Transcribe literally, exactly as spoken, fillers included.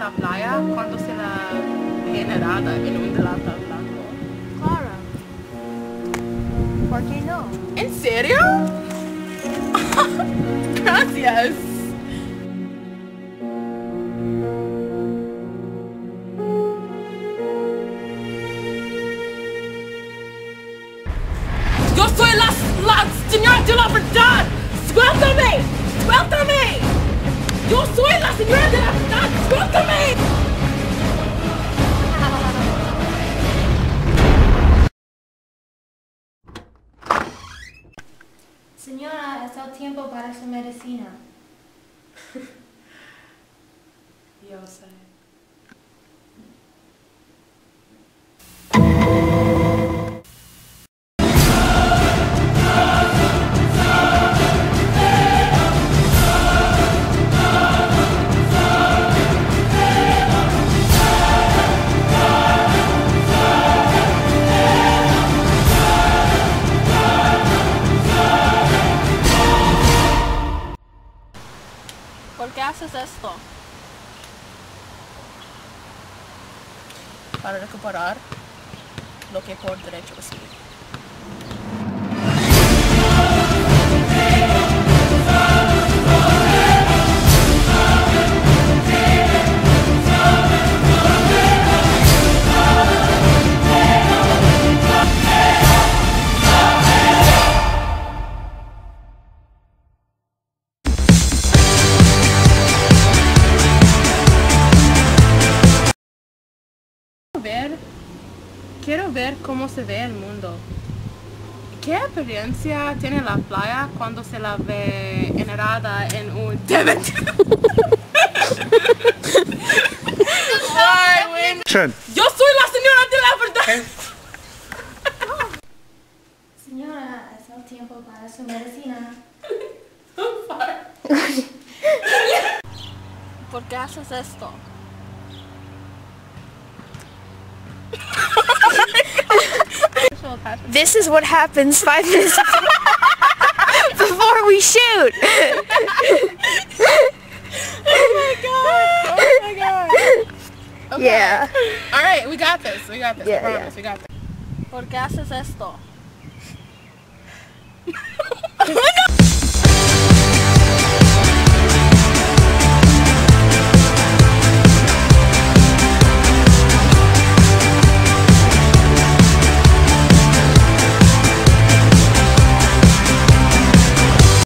la playa cuando se la generada en un delantal blanco? Claro. ¿Por qué no? ¿En serio? Gracias. Yo soy la, la señora de la verdad. ¡Suéltame! ¡Suéltame! Yo soy la señora de la verdad. ¡Suéltame! Señora, es el tiempo para su medicina. Yo sé. ¿Por qué haces esto? Para recuperar lo que por derecho recibí. Ver, quiero ver cómo se ve el mundo. ¿Qué apariencia tiene la playa cuando se la ve generada en un Delantal? Yo soy la señora de la verdad. Señora, es el tiempo para su medicina. ¿Por qué haces esto? This is what happens five minutes before we shoot. Oh my god! Oh my god! Okay. Yeah. All right, we got this. We got this. Yeah, I promise. yeah. We got this. ¿Por qué haces esto?